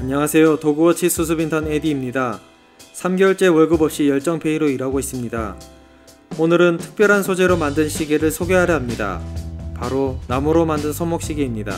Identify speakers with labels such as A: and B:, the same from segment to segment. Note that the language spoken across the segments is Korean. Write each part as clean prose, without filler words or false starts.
A: 안녕하세요. 도그워치 수습인턴 에디입니다. 3개월째 월급 없이 열정페이로 일하고 있습니다. 오늘은 특별한 소재로 만든 시계를 소개하려 합니다. 바로 나무로 만든 손목시계입니다.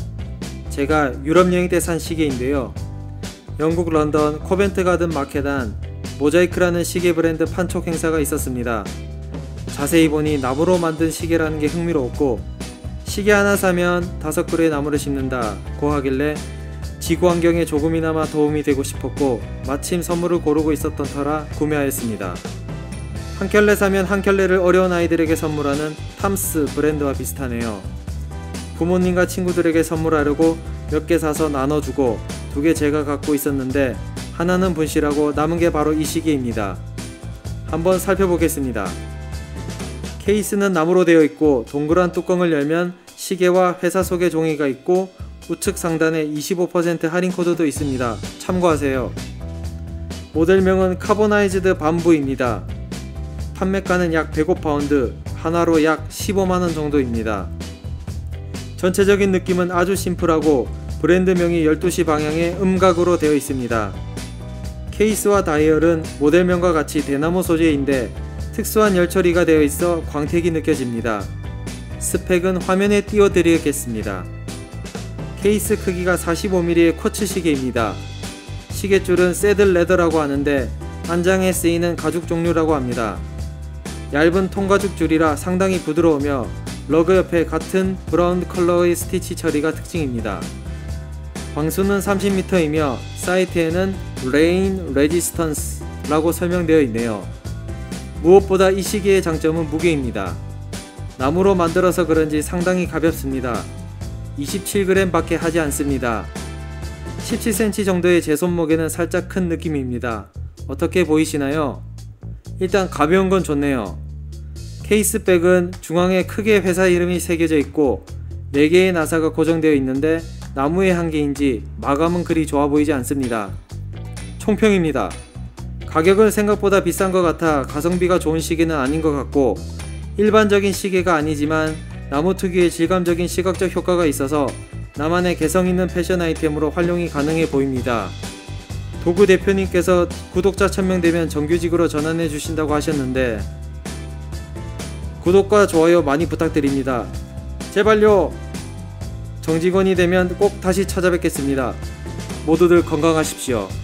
A: 제가 유럽 여행 때 산 시계인데요. 영국 런던 코벤트 가든 마켓 안 모자이크라는 시계 브랜드 판촉 행사가 있었습니다. 자세히 보니 나무로 만든 시계라는 게 흥미로웠고, 시계 하나 사면 5그루의 나무를 심는다고 하길래 지구 환경에 조금이나마 도움이 되고 싶었고, 마침 선물을 고르고 있었던 터라 구매하였습니다. 한 켤레 사면 한 켤레를 어려운 아이들에게 선물하는 탐스 브랜드와 비슷하네요. 부모님과 친구들에게 선물하려고 몇 개 사서 나눠주고 2개 제가 갖고 있었는데 하나는 분실하고 남은 게 바로 이 시계입니다. 한번 살펴보겠습니다. 케이스는 나무로 되어 있고, 동그란 뚜껑을 열면 시계와 회사 소개 종이가 있고, 우측 상단에 25% 할인 코드도 있습니다. 참고하세요. 모델명은 카보나이즈드 밤부입니다. 판매가는 약 105파운드, 하나로 약 15만원 정도입니다. 전체적인 느낌은 아주 심플하고 브랜드명이 12시 방향의 음각으로 되어 있습니다. 케이스와 다이얼은 모델명과 같이 대나무 소재인데 특수한 열 처리가 되어 있어 광택이 느껴집니다. 스펙은 화면에 띄워드리겠습니다. 케이스 크기가 45mm의 쿼츠 시계입니다. 시계줄은 새들 레더라고 하는데 안장에 쓰이는 가죽 종류라고 합니다. 얇은 통가죽 줄이라 상당히 부드러우며 러그 옆에 같은 브라운 컬러의 스티치 처리가 특징입니다. 방수는 30m이며 사이트에는 레인 레지스턴스 라고 설명되어 있네요. 무엇보다 이 시계의 장점은 무게입니다. 나무로 만들어서 그런지 상당히 가볍습니다. 27g 밖에 하지 않습니다. 17cm 정도의 제 손목에는 살짝 큰 느낌입니다. 어떻게 보이시나요? 일단 가벼운 건 좋네요. 케이스백은 중앙에 크게 회사 이름이 새겨져 있고 4개의 나사가 고정되어 있는데 나무의 한계인지 마감은 그리 좋아 보이지 않습니다. 총평입니다. 가격은 생각보다 비싼 것 같아 가성비가 좋은 시계는 아닌 것 같고, 일반적인 시계가 아니지만 나무 특유의 질감적인 시각적 효과가 있어서 나만의 개성있는 패션 아이템으로 활용이 가능해 보입니다. 도구 대표님께서 구독자 1000명 되면 정규직으로 전환해 주신다고 하셨는데 구독과 좋아요 많이 부탁드립니다. 제발요! 정직원이 되면 꼭 다시 찾아뵙겠습니다. 모두들 건강하십시오.